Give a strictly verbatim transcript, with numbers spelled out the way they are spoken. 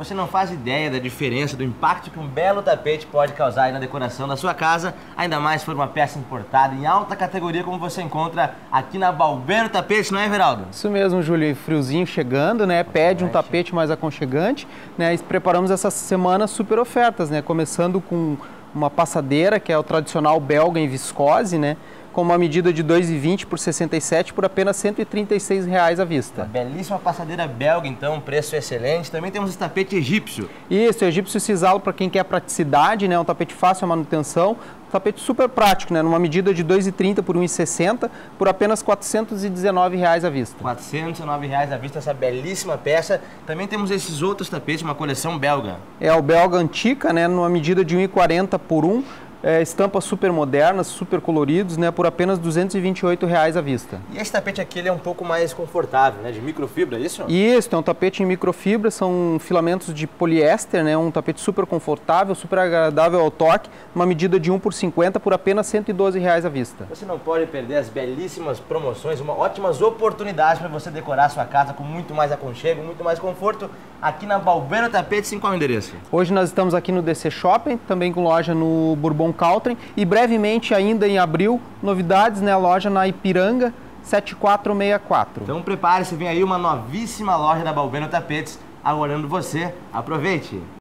você não faz ideia da diferença, do impacto que um belo tapete pode causar aí na decoração da sua casa, ainda mais se for uma peça importada em alta categoria como você encontra aqui na Balbeno Tapetes, não é, Everaldo? Isso mesmo, Júlio, friozinho chegando, né? Pede um tapete mais aconchegante, né? E preparamos essa semana super ofertas, né? Começando com uma passadeira, que é o tradicional belga em viscose, né? Com uma medida de dois e vinte por sessenta e sete por apenas cento e trinta e seis reais à vista. Uma belíssima passadeira belga, então, preço excelente. Também temos esse tapete egípcio. Isso, o egípcio sisalo para quem quer praticidade, né? Um tapete fácil a manutenção, um tapete super prático, né? Numa medida de dois e trinta por um e sessenta por apenas quatrocentos e dezenove reais à vista. quatrocentos e dezenove reais à vista, essa belíssima peça. Também temos esses outros tapetes, uma coleção belga. É o belga antiga, né? Numa medida de um e quarenta por um. É, estampas super modernas, super coloridos, né, por apenas duzentos e vinte e oito reais à vista. E esse tapete aqui ele é um pouco mais confortável, né, de microfibra, é isso? Isso, é um tapete em microfibra, são filamentos de poliéster, né, um tapete super confortável, super agradável ao toque, uma medida de um por cinquenta por apenas cento e doze reais à vista. Você não pode perder as belíssimas promoções, uma ótimas oportunidades para você decorar sua casa com muito mais aconchego, muito mais conforto, aqui na Balbeno Tapetes. Em qual endereço? Hoje nós estamos aqui no D C Shopping, também com loja no Bourbon Country e brevemente ainda em abril, novidades, né, a loja na Ipiranga sete quatro seis quatro. Então prepare-se, vem aí uma novíssima loja da Balbeno Tapetes aguardando você. Aproveite!